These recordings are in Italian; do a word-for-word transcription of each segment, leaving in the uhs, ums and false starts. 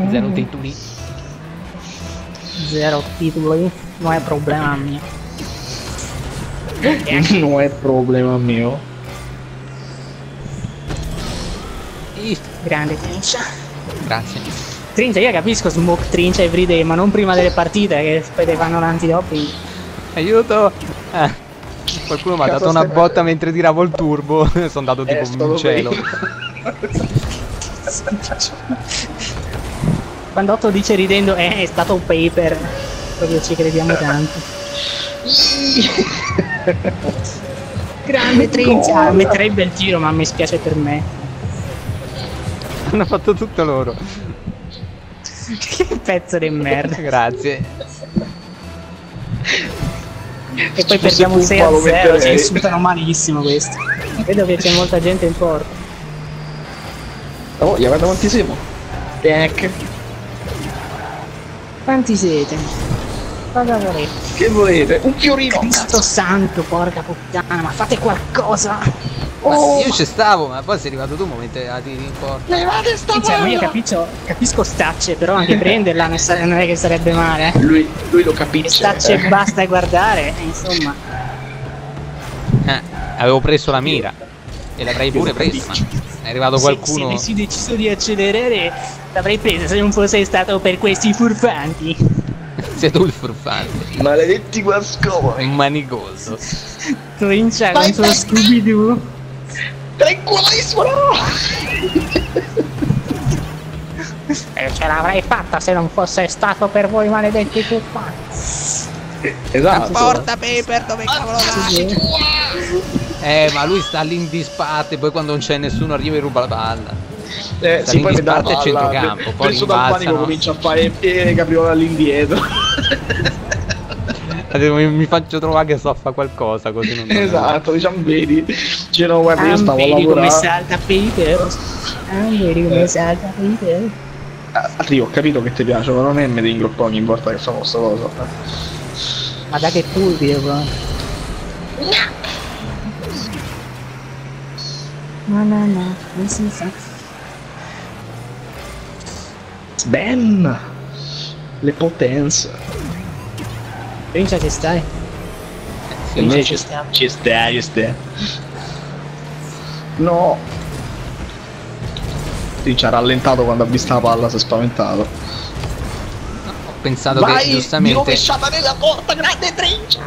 Zero titoli. Zero titoli, non è problema mio. Non è problema mio. Grande Trincia. Grazie. Trincia, io capisco Smoke Trincia everyday, ma non prima delle partite che poi ti fanno l'antidoping. Aiuto! Eh, qualcuno mi ha dato una botta mentre tiravo il turbo. Sono andato tipo in un cielo. Quando Otto dice ridendo eh, è stato un paper, proprio ci crediamo tanto. Grande Trincia, metterebbe il tiro ma mi spiace per me. Hanno fatto tutto loro. Che pezzo di merda. Grazie. E poi perdiamo sei a zero, ci insultano malissimo questo. Vedo che c'è molta gente in porta. Oh, guarda quanti siamo. Tac. Quanti siete? Cosa volete? Che volete? Un fiorino! Cristo santo, porca puttana, ma fate qualcosa! Oh, io ci stavo, ma poi sei arrivato tu, mentre la tiri in porta. Levate sta cioè, io capisco, capisco Stacce, però anche prenderla non è che sarebbe male. Lui, lui lo capisce. Stacce e basta guardare, insomma. Eh, avevo preso la mira. E l'avrei pure presa, ma è arrivato qualcuno. Se avessi deciso di accelerare, l'avrei presa se non fosse stato per questi furfanti. Sei tu il furfante. Maledetti guasconi. Un manicoso. Trincia con suo Scooby-Doo. Tranquillissimo, no! E ce l'avrei fatta se non fosse stato per voi maledetti furfanti. Esatto. Porta Paper, dove cavolo vai? Eh, ma lui sta lì in disparte, poi quando non c'è nessuno arriva e ruba la palla. Eh, sta sì, lì poi in mi dà disparte e centrocampo, poi preso dal panico comincia a fare e capriola all'indietro. Mi, mi faccio trovare che so fare qualcosa così non esatto, diciamo vedi. Cioè, no, guarda, io stavo a vedi lavorare. come salta Peter. Ah, vedi come Eh. salta Peter. Ah, sì, ho capito che ti piace, ma non è me di ingroppare ogni volta che fa questa cosa. Ma da che turbido qua. No, no, no, non si sa. Ben! Le potenze. Trincia, ci stai? Sì, Invece ci stiamo. ci stai, ci stai. No. Sì, ci ha rallentato quando ha visto la palla, si è spaventato. ho pensato Vai, che giustamente. rovesciata nella porta, grande Trincia!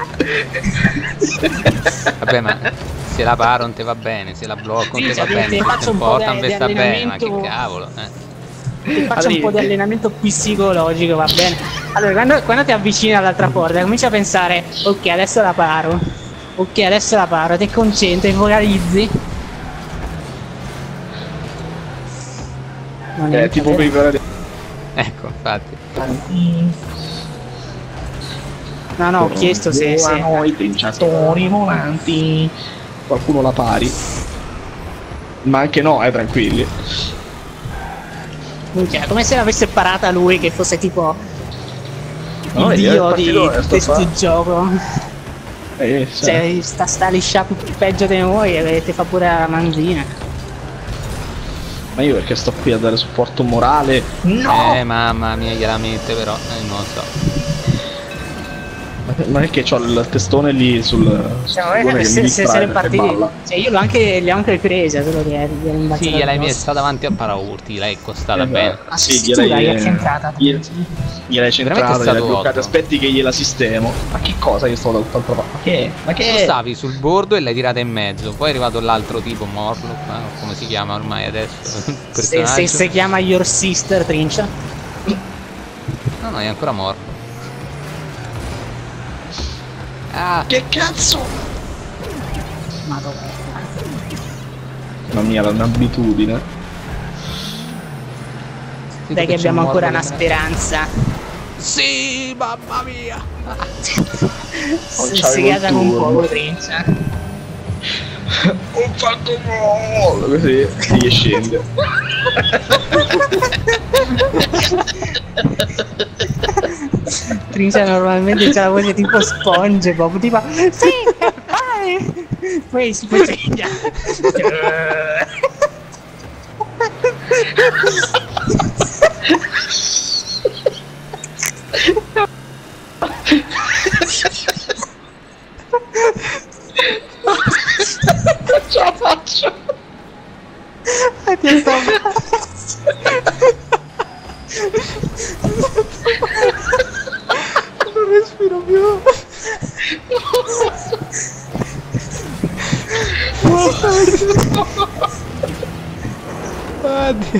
Vabbè, ma se la paro non te va bene, se la blocco non te va Sì, bene, ti se faccio ti un po' porta di- non di vi sta bene, ma che allenamento. cavolo, eh. Ti faccio un po' di allenamento psicologico, va bene? Allora, quando, quando ti avvicini all'altra porta, cominci a pensare, ok, adesso la paro. Ok, adesso la paro, ti concentri, focalizzi. Non Eh, tipo vero. per i Ecco, infatti. No, no, ho chiesto se... se... i trinciatori volanti. Qualcuno la pari. Ma anche no, eh, tranquilli. Minchia, come se l'avesse parata lui, che fosse tipo No, il è dio partito, di è sto questo qua. gioco. Eh, sì. Cioè, sta, sta lisciato peggio di noi e ti fa pure la manzina. Ma io perché sto qui a dare supporto morale? No! Eh, mamma mia, chiaramente però, eh, non lo so. Ma, ma perché c'ho il testone lì sul... Cioè, sul che se, mi se, se distrae le perché partite, balla. cioè io l'ho anche, le ho anche prese, solo che gli ero imbaciato Sì, gliel'hai addosso. messa davanti a paraurti, l'hai costata Esatto. bene. Ma Sì, sì, tu gliel'hai- l'hai accentrata. gliel- Gliel'ai Veramente centrata, è gliel'hai stato bloccata, otto. aspetti che gliela sistemo. Ma che cosa io sto da tutt'altra parte? Ma che? Ma Tu che? stavi sul bordo e l'hai tirata in mezzo, poi è arrivato l'altro tipo, Morlock, eh, come si chiama ormai adesso? il Se, se, personaggio. se chiama Your Sister Trincia. No, no, è ancora morto. Ah, Che cazzo? Madonna. Mamma mia, è un'abitudine. sì, Dai che c'è abbiamo un ancora Morlock una in- speranza. Sì, mamma mia. Non Si c'avevo il casa con un turno. po' Trincia. Ho fatto gol! Così, si scende. Trincia normalmente c'ha la voce tipo SpongeBob, tipo sì, vai! Poi si poi sveglia. faccio? Ti sto... Non respiro più. Oddio.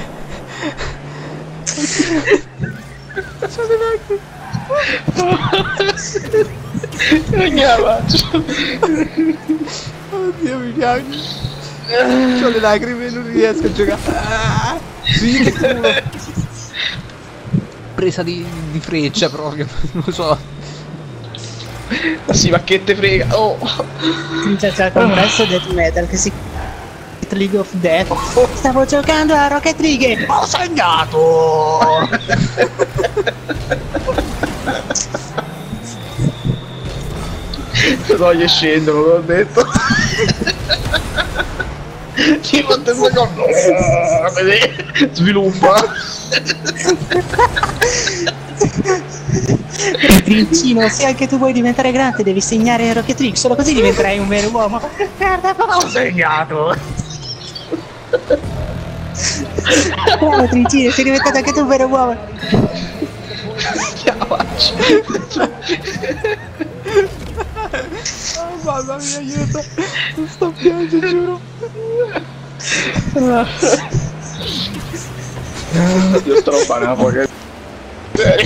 C'ho le lacrime. Non gliela faccio. Oddio, mi piango. C'ho le lacrime e non riesco a giocare. Ah, sì, che culo. Presa di, di freccia proprio, non lo so. Ma sì, ma che te frega? Oh. C'è il complesso Death Metal che si... League of Death. Stavo giocando a Rocket League. Ho segnato. No, gli scendono, l'ho detto. Ci fatto il secondo. Vedi? Sviluppa. Trincino, se anche tu vuoi diventare grande devi segnare Rocket League, solo così diventerai un vero uomo. Guarda, ho segnato. Bravo Trincino, sei diventato anche tu un vero uomo. Ciao, faccio. Oh mamma mia, aiuto. Non sto piangendo, giuro. Io sto roba una poca. Serio.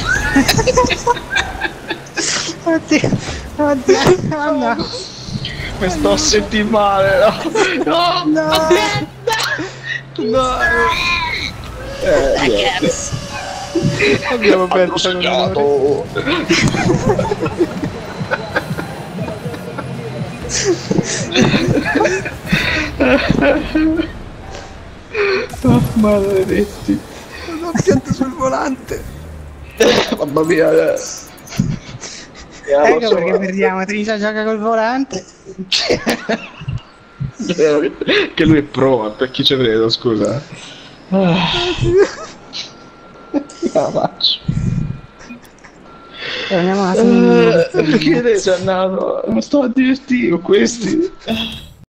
Oddio, oddio, oh no. Mi sto a sentire male, no? No, No. No. Eh, niente. Abbiamo Hanno perso segnato. Oh, maledetti. Non ho pianto sul volante. Mamma mia. Eh. Ecco perché perdiamo, Trincia gioca col volante. Che lui è pro, per chi ci credo, scusa. Ah. La faccio. Torniamo alla Uh, perché sei andato? Mi sto a divertire con questi.